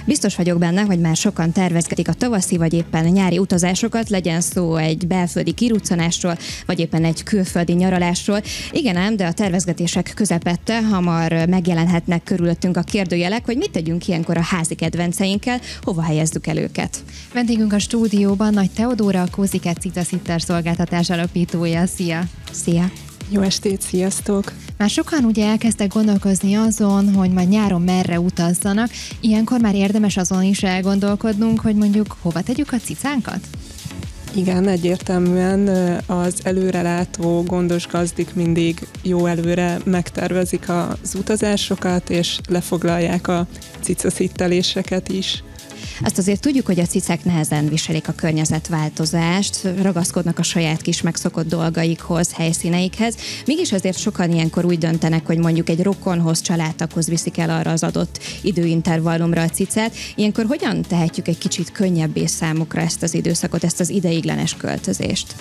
Biztos vagyok benne, hogy már sokan tervezgetik a tavaszi vagy éppen nyári utazásokat, legyen szó egy belföldi kiruccanásról, vagy éppen egy külföldi nyaralásról. Igen ám, de a tervezgetések közepette hamar megjelenhetnek körülöttünk a kérdőjelek, hogy mit tegyünk ilyenkor a házi kedvenceinkkel, hova helyezzük el őket. Vendégünk a stúdióban Nagy Teodóra, a Cozy-Cat Cica Sitter szolgáltatás alapítója. Szia! Szia! Jó estét, sziasztok! Már sokan ugye elkezdtek gondolkozni azon, hogy majd nyáron merre utazzanak. Ilyenkor már érdemes azon is elgondolkodnunk, hogy mondjuk hova tegyük a cicánkat? Igen, egyértelműen az előrelátó, gondos gazdik mindig jó előre megtervezik az utazásokat, és lefoglalják a cicaszitteléseket is. Azt azért tudjuk, hogy a cicák nehezen viselik a környezetváltozást, ragaszkodnak a saját kis megszokott dolgaikhoz, helyszíneikhez. Mégis azért sokan ilyenkor úgy döntenek, hogy mondjuk egy rokonhoz, családtaghoz viszik el arra az adott időintervallumra a cicát. Ilyenkor hogyan tehetjük egy kicsit könnyebbé számukra ezt az időszakot, ezt az ideiglenes költözést?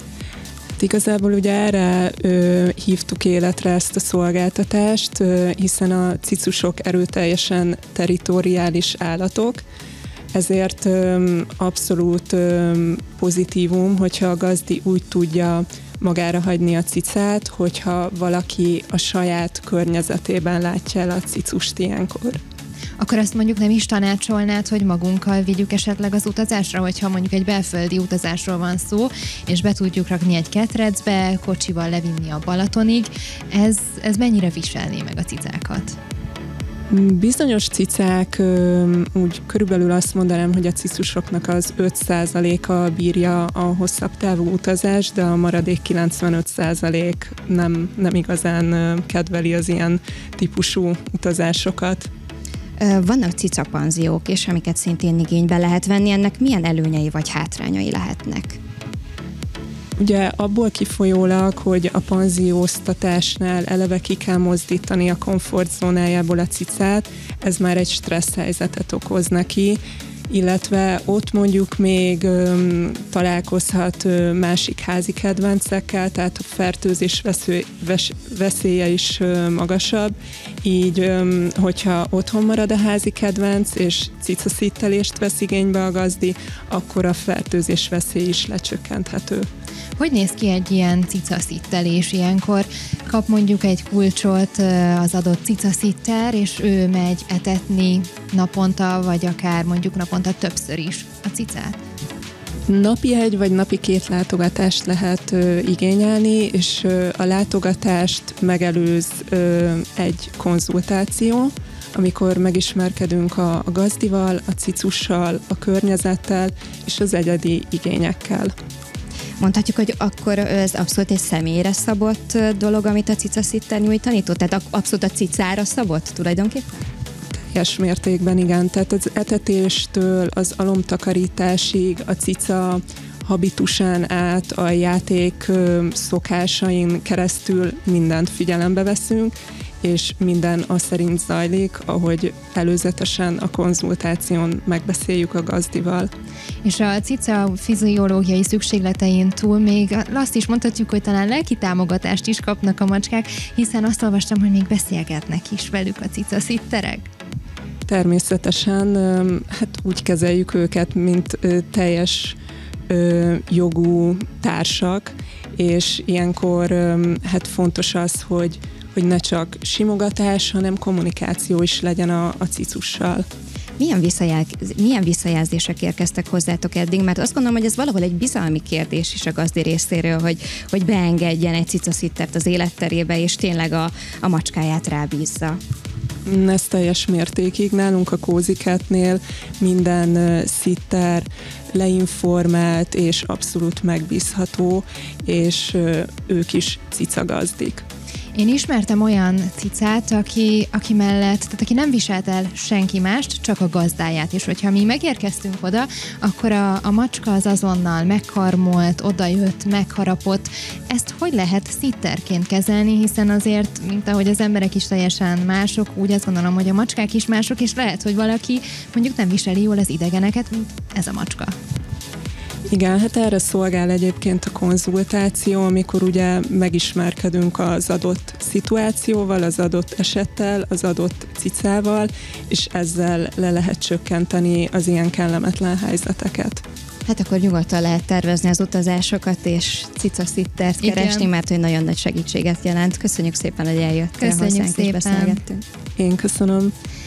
Igazából ugye erre hívtuk életre ezt a szolgáltatást, hiszen a cicusok erőteljesen territoriális állatok, ezért abszolút pozitívum, hogyha a gazdi úgy tudja magára hagyni a cicát, hogyha valaki a saját környezetében látja el a cicust ilyenkor. Akkor azt mondjuk nem is tanácsolnád, hogy magunkkal vigyük esetleg az utazásra, hogyha mondjuk egy belföldi utazásról van szó, és be tudjuk rakni egy ketrecbe, kocsival levinni a Balatonig. Ez mennyire viselné meg a cicákat? Bizonyos cicák, úgy körülbelül azt mondanám, hogy a cicusoknak az 5%-a bírja a hosszabb távú utazást, de a maradék 95% nem igazán kedveli az ilyen típusú utazásokat. Vannak cicapanziók, és amiket szintén igénybe lehet venni, ennek milyen előnyei vagy hátrányai lehetnek? Ugye abból kifolyólag, hogy a panzióztatásnál eleve ki kell mozdítani a komfortzónájából a cicát, ez már egy stressz helyzetet okoz neki, illetve ott mondjuk még találkozhat másik házi kedvencekkel, tehát a fertőzés veszélye is magasabb, így hogyha otthon marad a házi kedvenc, és cicaszittelést vesz igénybe a gazdi, akkor a fertőzés veszély is lecsökkenthető. Hogy néz ki egy ilyen cicaszittelés? Ilyenkor kap mondjuk egy kulcsot az adott cicaszitter, és ő megy etetni naponta, vagy akár mondjuk naponta többször is a cicát? Napi egy vagy napi 2 látogatást lehet igényelni, és a látogatást megelőz egy konzultáció, amikor megismerkedünk a gazdival, a cicussal, a környezettel és az egyedi igényekkel. Mondhatjuk, hogy akkor ez abszolút egy személyre szabott dolog, amit a cicaszitter nyújtani tud? Tehát abszolút a cicára szabott tulajdonképpen? Teljes mértékben igen, tehát az etetéstől az alomtakarításig, a cica habitusán át, a játék szokásain keresztül mindent figyelembe veszünk, és minden az szerint zajlik, ahogy előzetesen a konzultáción megbeszéljük a gazdival. És a cica fiziológiai szükségletein túl még azt is mondhatjuk, hogy talán lelki támogatást is kapnak a macskák, hiszen azt olvastam, hogy még beszélgetnek is velük a cicaszitterek. Természetesen, hát úgy kezeljük őket, mint teljes jogú társak, és ilyenkor hát fontos az, hogy ne simogatás, hanem kommunikáció is legyen a cicussal. Milyen visszajelzések érkeztek hozzátok eddig? Mert azt gondolom, hogy ez valahol egy bizalmi kérdés is a gazdi részéről, hogy beengedjen egy cicaszittert az életterébe, és tényleg a macskáját rábízza. Ez teljes mértékig. Nálunk a Cozy-Catnél minden szitter leinformált és abszolút megbízható, és ők is cicagazdik. Én ismertem olyan cicát, aki mellett, tehát aki nem viselt el senki mást, csak a gazdáját. És hogyha mi megérkeztünk oda, akkor a macska az azonnal megkarmolt, odajött, megharapott. Ezt hogy lehet szitterként kezelni, hiszen azért, mint ahogy az emberek is teljesen mások, úgy azt gondolom, hogy a macskák is mások, és lehet, hogy valaki mondjuk nem viseli jól az idegeneket, mint ez a macska. Igen, hát erre szolgál egyébként a konzultáció, amikor ugye megismerkedünk az adott szituációval, az adott esettel, az adott cicával, és ezzel le lehet csökkenteni az ilyen kellemetlen helyzeteket. Hát akkor nyugodtan lehet tervezni az utazásokat, és cicaszittert keresni, mert hogy nagyon nagy segítséget jelent. Köszönjük szépen, hogy eljöttél hozzánk, és beszélgettünk. Én köszönöm.